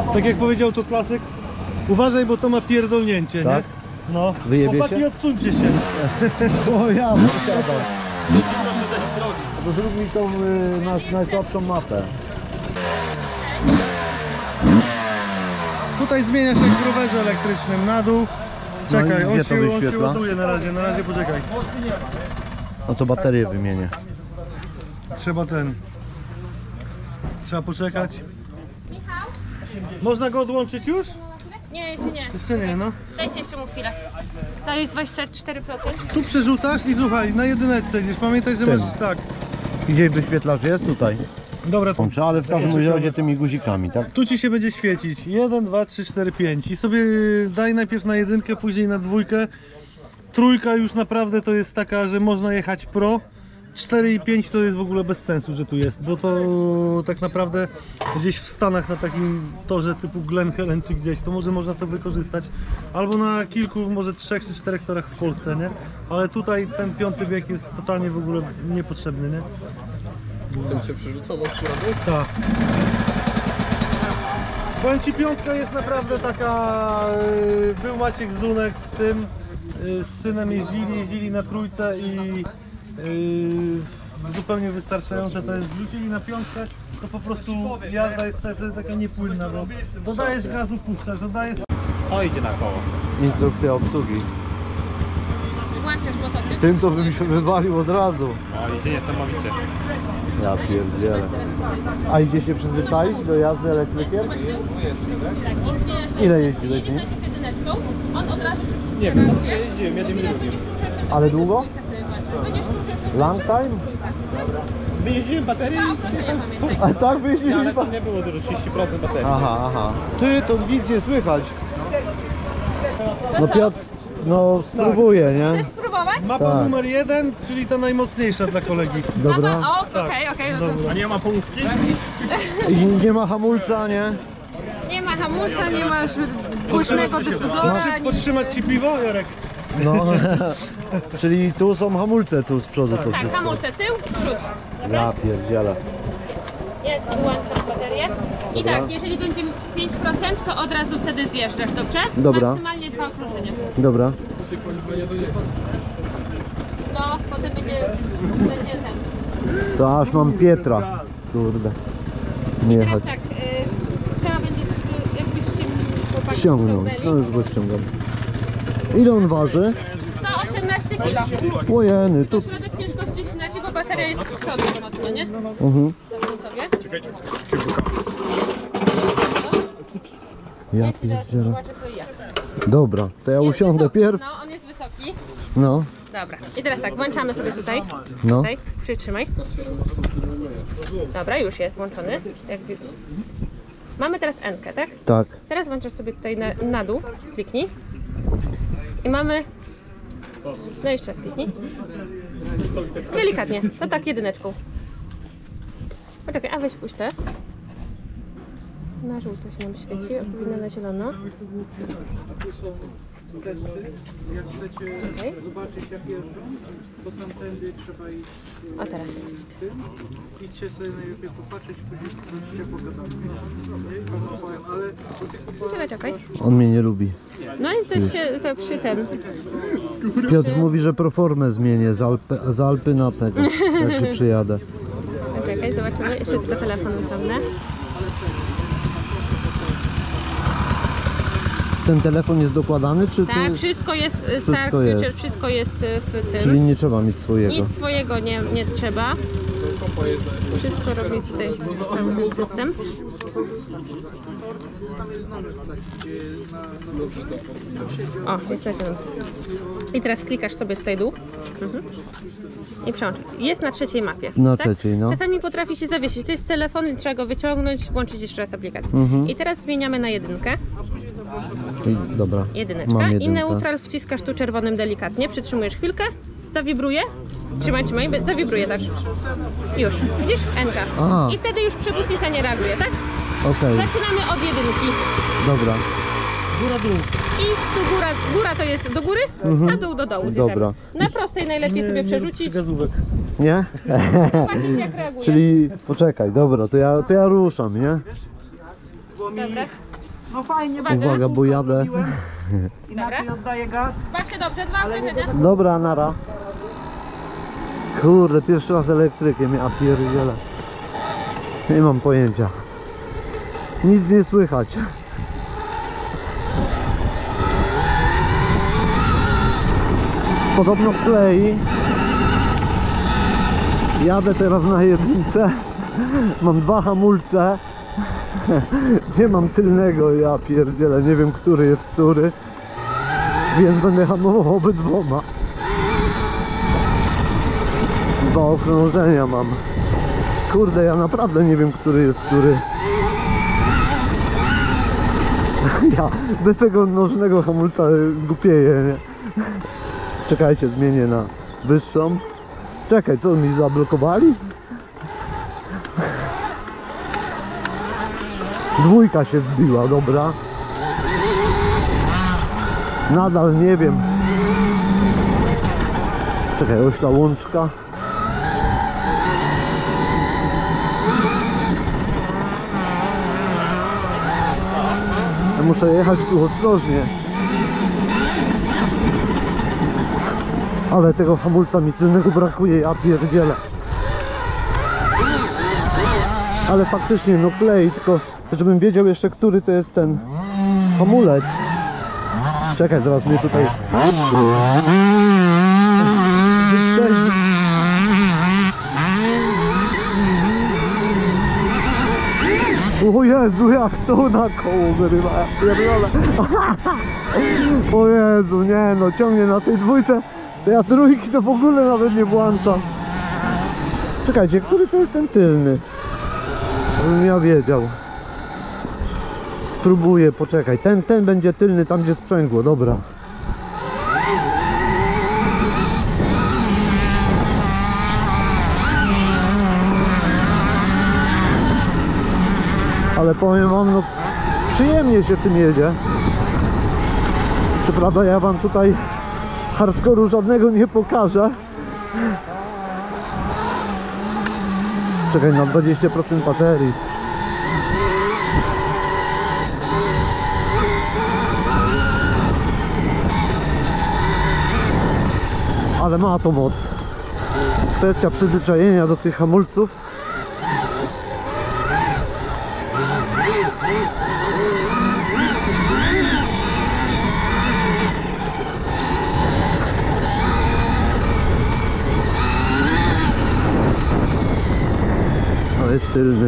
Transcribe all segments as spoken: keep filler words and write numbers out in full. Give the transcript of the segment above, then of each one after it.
Tak jak powiedział to klasyk, uważaj, bo to ma pierdolnięcie, tak? Nie? No. Wyjebie Chłopaki, się? odsuńcie się. O ja posiadam. To zrób mi tą y, nas, najsłabszą mapę. Tutaj zmienia się jak w rowerze elektrycznym, na dół. Czekaj, No on, i gdzie to się, on się wyświetla? ładuje na razie, na razie poczekaj. No to baterię wymienię. Trzeba ten... Trzeba poczekać. Można go odłączyć już? Nie, jeszcze nie. Jeszcze nie, no. Dajcie jeszcze mu chwilę. To jest dwadzieścia cztery procent. Tu przerzucasz i słuchaj, na jedyneczce gdzieś. Pamiętaj, że Tym. masz... Tak. Gdzie wyświetlacz jest? Tutaj. Dobra, to... Łączę, ale w każdym razie tymi guzikami, tak? Tu ci się będzie świecić. jeden, dwa, trzy, cztery, pięć. I sobie daj najpierw na jedynkę, później na dwójkę. Trójka już naprawdę to jest taka, że można jechać pro. cztery i pięć to jest w ogóle bez sensu, że tu jest, bo to tak naprawdę gdzieś w Stanach na takim torze typu Glen Helen czy gdzieś, to może można to wykorzystać. Albo na kilku, może trzech czy czterech torach w Polsce, nie? Ale tutaj ten piąty bieg jest totalnie w ogóle niepotrzebny, nie? Tym się przerzucał od środku? Tak. Powiem ci, piątka jest naprawdę taka... yy, Był Maciek Zdunek z tym, yy, z synem jeździli, jeździli na trójce i yy, zupełnie wystarczające to jest. Wrzucili na piątkę, to po prostu jazda jest wtedy taka niepłynna, bo dodajesz gazu, puszczasz, dodajesz... O, idzie na koło. Instrukcja obsługi. Włączasz motocykl. Tym to bym się wywalił od razu. O, idzie niesamowicie. Ja pierdzielę. A idzie się przyzwyczaić do jazdy elektrykiem? Tak, i zmieniasz Ile jeździłeś nim? najpierw jedyneczką, on od razu Nie wiem, jeździłem jednym i drugim. Ale długo? Będziesz czuł, Long time? Wyjeździłem baterię i... A tak wyjeździli? Ale to nie było dużo, trzydzieści procent baterii. Aha, aha. Ty, to nic nie słychać. To No co? Piotr, no spróbuję, nie? Chcesz spróbować? Mapa Tak. numer jeden, czyli ta najmocniejsza dla kolegi. Dobra. Mapa, o, okej, okej. no to A nie ma połówki? I nie ma hamulca, nie? Nie ma hamulca, nie masz głośnego dyfuzora, Podtrzy- nic. Podtrzymać ci piwo, Jarek? No. Czyli tu są hamulce, tu z przodu to Tak, wszystko. hamulce tył, przód. Ja pierdzielę. Ja ci wyłączam baterię. I Dobra. tak, jeżeli będzie pięć procent, to od razu wtedy zjeżdżasz, dobrze? Dobra. Maksymalnie dwa okrążenia. Dobra. No, potem będzie, będzie ten. To aż mam Pietra. Kurde. Nie Teraz jechać. tak, y, trzeba będzie, y, jakbyście chłopaki Ściągnąć. No ściągnęli. już go ściągam. Ile on waży? sto osiemnaście kilo. Ojeny, tu... Środek ciężkości się naci, bo bateria jest z przodu mocno, nie? Mhm. Dobrze sobie. Ja Ja ci teraz pierdzielę. zobaczę co i jak. Dobra, to ja Jest usiądę wysoki. pierw. No, on jest wysoki. No, Dobra. I teraz tak, włączamy sobie tutaj. no. Tutaj, przytrzymaj. Dobra, już jest włączony. Jak... Mamy teraz N-kę, tak? Tak. Teraz włączasz sobie tutaj na, na dół, kliknij. I mamy... No jeszcze raz kliknij. Delikatnie, to tak jedyneczką. Poczekaj, a weź puść te. Na żółto się nam świeci, a powinno na zielono. Jak chcecie Okej. zobaczyć jak jeżdżą, to tamtędy trzeba iść O teraz. tym. Idźcie sobie najlepiej popatrzeć, później pójdziecie pogadamy. Nie? Powiem, ale Czekaj, czekaj. On mnie nie lubi. No i coś się za przy ten. Piotr mówi, że proformę zmienię z, Alpy, z Alpy na tego, jak się przyjadę. Czekaj, zobaczymy. Jeszcze tylko telefon wyciągnę. Ten telefon jest dokładany, czy Tak, tu... wszystko jest y, Wszystko start, jest. jest. wszystko jest y, w tym. Czyli nie trzeba mieć swojego. Nic swojego nie, nie trzeba. Wszystko robi tutaj cały ten system. O, jest na zielono. I teraz klikasz sobie tutaj dół. Mhm. I przełączyć. Jest na trzeciej mapie. Na tak? trzeciej, no. Czasami potrafi się zawiesić. To jest telefon, więc trzeba go wyciągnąć, włączyć jeszcze raz aplikację. Mhm. I teraz zmieniamy na jedynkę. I, dobra, Jedyneczka. mam I jedynkę. neutral wciskasz tu czerwonym delikatnie. Przytrzymujesz chwilkę. Zawibruje. Trzymaj, trzymaj. Zawibruje tak. Już. Widzisz? Enka. Aha. I wtedy już przepustnica nie reaguje, tak? Okej, Zaczynamy od jedynki. dobra. Góra, dół. I tu góra, góra to jest do góry, a dół do dołu. zjeżdżamy. Dobra. Na prostej najlepiej sobie przerzucić. Gazówek. Nie? Zobaczysz jak reaguje. Czyli poczekaj, dobra, to ja, to ja ruszam, nie? bo mi Dobra. No fajnie, Uwaga, bo jadę. zrobiłem. Inaczej oddaję gaz. Baczcie dobrze, dwa okrążenia. Dobra, nara. Kurde, pierwszy raz elektrykiem, ja pierdzielę. Nie mam pojęcia. Nic nie słychać. Podobno klei. Jadę teraz na jedynce. Mam dwa hamulce. Nie mam tylnego, ja pierdzielę, nie wiem który jest który. Więc będę hamował obydwoma. Dwa okrążenia mam. Kurde, ja naprawdę nie wiem, który jest który. Ja bez tego nożnego hamulca głupieję, nie? Czekajcie, zmienię na wyższą. Czekaj, co mi zablokowali? Dwójka się wbiła, dobra. Nadal nie wiem. Czekaj, ośla łączka. Ja muszę jechać tu ostrożnie. Ale tego hamulca mi tylnego brakuje, ja pierdzielę. Ale faktycznie, no klei, tylko żebym wiedział jeszcze, który to jest ten hamulec. Czekaj, zaraz mnie tutaj... O Jezu, jak to na koło wyrywa, ja pierdolę. O Jezu, nie no, ciągnie na tej dwójce, to ja trójki to w ogóle nawet nie włączam. Czekajcie, który to jest ten tylny? Żebym ja wiedział. Spróbuję, poczekaj, ten, ten będzie tylny tam, gdzie sprzęgło, dobra. Ale powiem wam, no przyjemnie się tym jedzie. Co prawda ja wam tutaj hardkoru żadnego nie pokażę. Czekaj, na dwadzieścia procent baterii. Ale ma to moc. Kwestia przyzwyczajenia do tych hamulców. Ale jest tylny.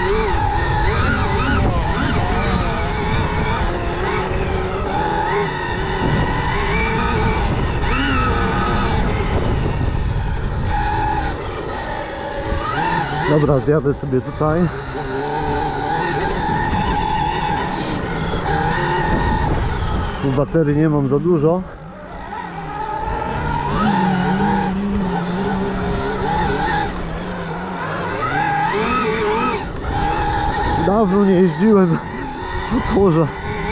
Dobra, zjadę sobie tutaj. Tu baterii nie mam za dużo. Dawno nie jeździłem po torze.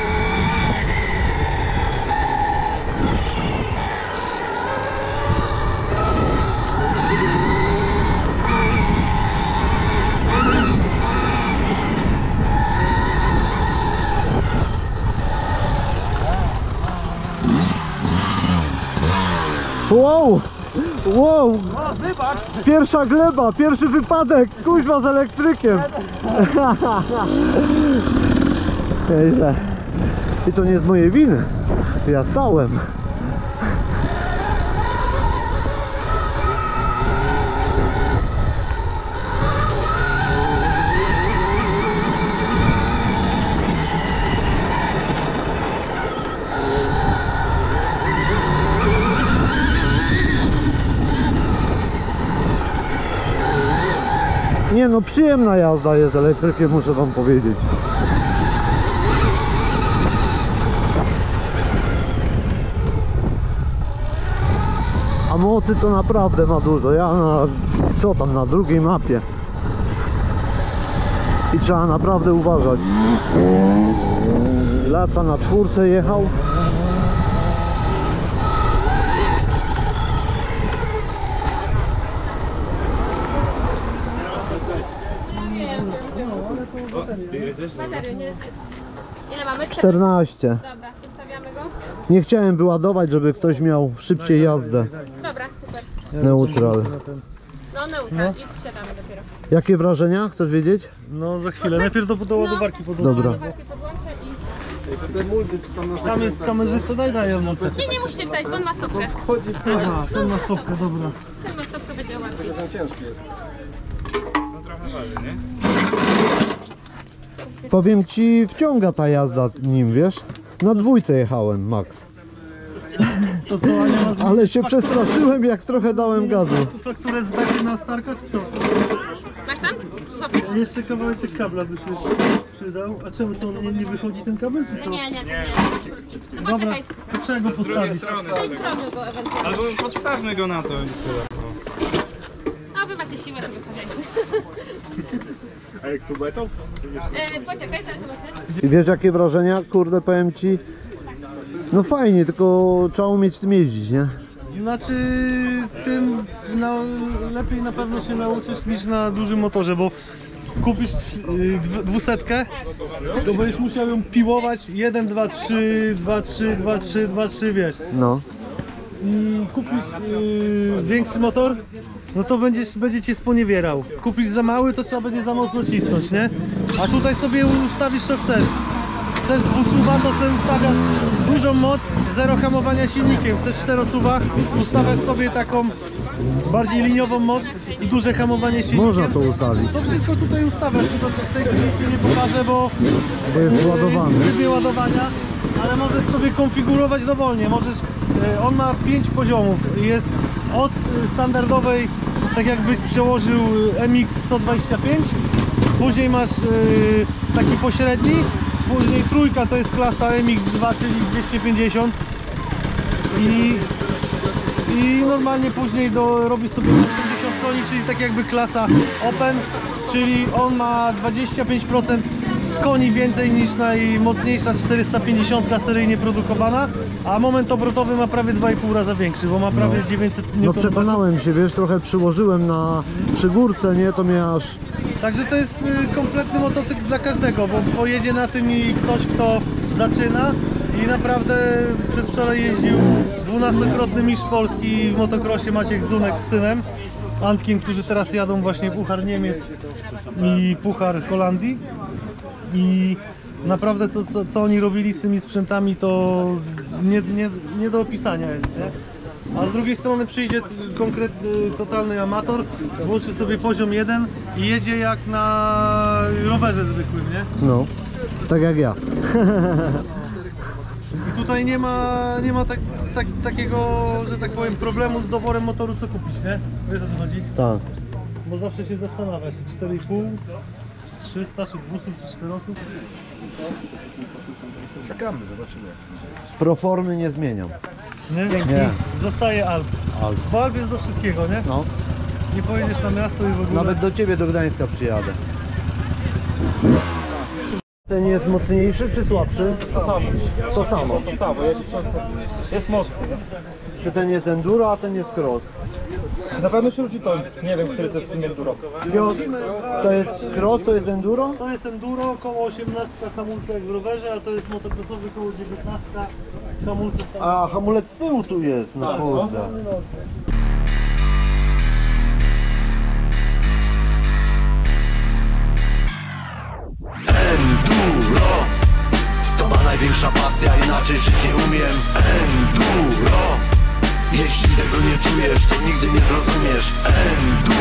Wow! Wow! Pierwsza gleba, pierwszy wypadek, kuźwa z elektrykiem. Nieźle. I to nie z mojej winy. Ja stałem. Nie no, przyjemna jazda jest elektrykiem, muszę wam powiedzieć. A mocy to naprawdę ma dużo. Ja na, co tam, na drugiej mapie. I trzeba naprawdę uważać. Lata na czwórce jechał. Ile mamy? czternaście. Dobra, ustawiamy go. Nie chciałem wyładować, żeby ktoś miał szybciej jazdę. Dobra, super. Neutral. No neutral i zsiadamy dopiero. Jakie wrażenia? Chcesz wiedzieć? No za chwilę, najpierw do, do ładowarki podłączę. Dobra. Ładowarki podłączę i... Tam jest kamerzysta, daj daj ją. Nie, nie musicie wstać, bo on ma stopkę. Aha, ten ma stopkę, dobra. Ten ma stopkę, będzie łatwiej. Powiem ci, wciąga ta jazda nim, wiesz? Na dwójce jechałem, max. To co, Ania ma zmienić Ale się przestraszyłem, jak trochę dałem gazu. fakturę z beki na Starka, czy co? Masz tam? Złapie? Jeszcze kawałeczek kabla by się przydał. A czemu to nie, nie wychodzi ten kabel, czy co? Nie, nie, nie. No Dobra, poczekaj, to trzeba go postawić. z tej strony go ewentualnie. Albo podstawmy go na to. A wy macie siłę, żeby stawiać. A jak subetą? E, poczekaj, teraz zobaczę. I wiesz jakie wrażenia? Kurde, powiem ci. No fajnie, tylko trzeba umieć tym jeździć, nie? Znaczy, tym no, lepiej na pewno się nauczysz niż na dużym motorze, bo kupisz y, dw- dwusetkę, to będziesz musiał ją piłować jeden, dwa, trzy, dwa, trzy, dwa, trzy, dwa, trzy, wiesz. No. I kupisz y, większy motor, no to będziesz, będzie cię sponiewierał. Kupisz za mały, to trzeba będzie za mocno cisnąć, nie? A tutaj sobie ustawisz co chcesz. Chcesz dwusuwa, to sobie ustawiasz dużą moc, zero hamowania silnikiem. Chcesz czterosuwa, ustawiasz sobie taką bardziej liniową moc i duże hamowanie silnikiem. Można to ustawić. To wszystko tutaj ustawiasz, to w tej chwili ci nie pokażę, bo Bo jest ładowany. w trybie ładowania, ale możesz sobie konfigurować dowolnie. Możesz, e, on ma pięć poziomów. Jest od e, standardowej, tak jakbyś przełożył M X sto dwadzieścia pięć, później masz e, taki pośredni, później trójka to jest klasa M X dwa, czyli dwieście pięćdziesiąt i, i normalnie później do, robisz sobie pięćdziesiąt koni, czyli tak jakby klasa Open, czyli on ma dwadzieścia pięć procent koni więcej niż najmocniejsza czterysta pięćdziesiąt seryjnie produkowana, a moment obrotowy ma prawie dwa i pół raza większy, bo ma prawie dziewięćset No niutonmetrów. przekonałem się, wiesz, trochę przyłożyłem na przygórce, nie? To mnie aż... Także to jest y, kompletny motocykl dla każdego, bo pojedzie na tym i ktoś, kto zaczyna i naprawdę przedwczoraj jeździł dwunastokrotny mistrz Polski w motocrossie Maciek Zdunek z synem Antkiem, którzy teraz jadą właśnie Puchar Niemiec i Puchar Holandii i naprawdę to, co, co oni robili z tymi sprzętami, to nie, nie, nie do opisania jest, nie? A z drugiej strony przyjdzie konkretny, totalny amator, włączy sobie poziom jeden i jedzie jak na rowerze zwykłym, nie? No. Tak jak ja. I tutaj nie ma, nie ma tak, tak, takiego, że tak powiem, problemu z doborem motoru, co kupić, nie? Wiesz, o co chodzi? Tak. Bo zawsze się zastanawiasz, czy cztery i pół, czy trzysta, czy dwieście, czy czterysta. Czekamy, zobaczymy. Proformy nie zmieniam. Nie? Nie. Zostaje Alp. Alp. Bo Alp jest do wszystkiego, nie? No. Nie pojedziesz na miasto i w ogóle... Nawet do ciebie do Gdańska przyjadę. Ten jest mocniejszy czy słabszy? To samo. To samo. To samo, jest, jest mocny. Czy ten jest enduro, a ten jest cross? Na pewno się różni to. Nie wiem, który to jest w sumie enduro. Piotr, to jest cross, to jest enduro? To jest enduro, około osiemnaście hamulce jak w rowerze, a to jest motocrossowy około dziewiętnaście hamulce. A hamulec z tyłu tu jest, no kurde. Enduro to ma największa pasja, inaczej żyć nie umiem. Enduro, jeśli tego nie czujesz, to nigdy nie zrozumiesz. Enduro